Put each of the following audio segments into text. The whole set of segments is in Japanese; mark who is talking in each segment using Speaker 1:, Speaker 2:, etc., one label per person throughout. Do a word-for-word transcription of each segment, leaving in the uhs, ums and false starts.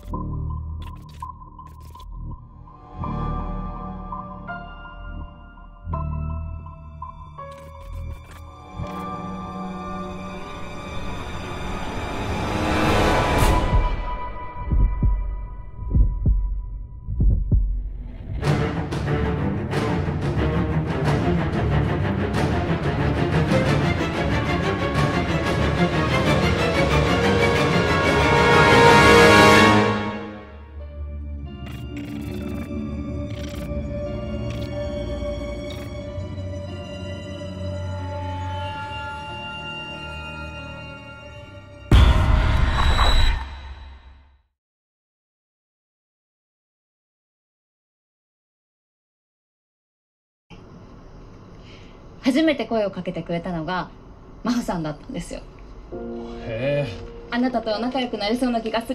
Speaker 1: 初めて声をかけてくれたのが真帆さんだったんですよ。
Speaker 2: へえ。
Speaker 1: あなたと仲良くなりそうな気がするって。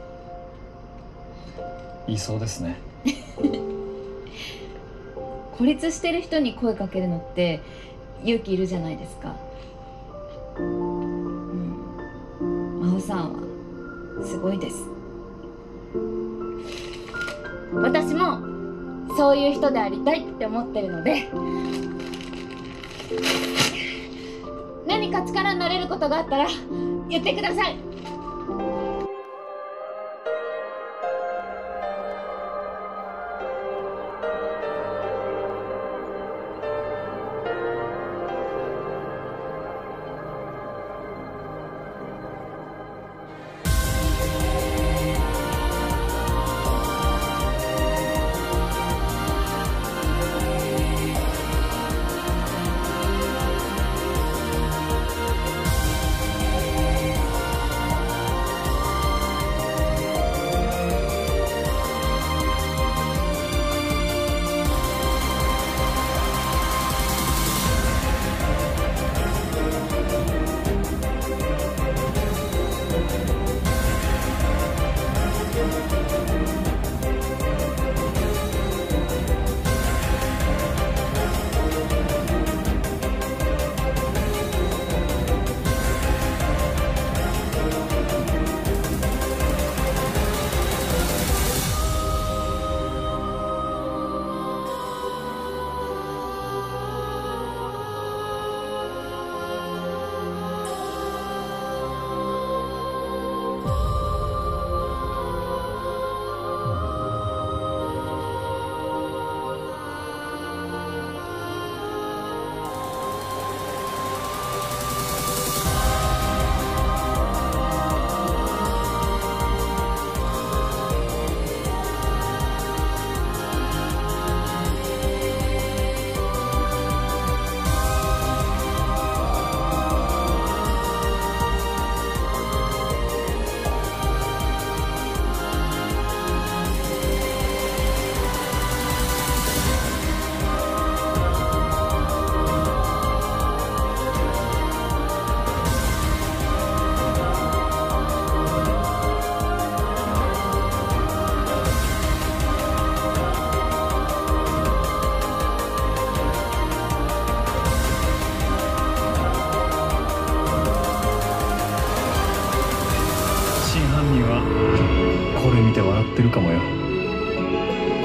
Speaker 2: いいそうですね。
Speaker 1: 孤立してる人に声かけるのって勇気いるじゃないですか。うん、真帆さんはすごいです。私もそういう人でありたいって思ってるので、何か力になれることがあったら言ってください。
Speaker 2: 真犯人はこれ見て笑ってるかもよ。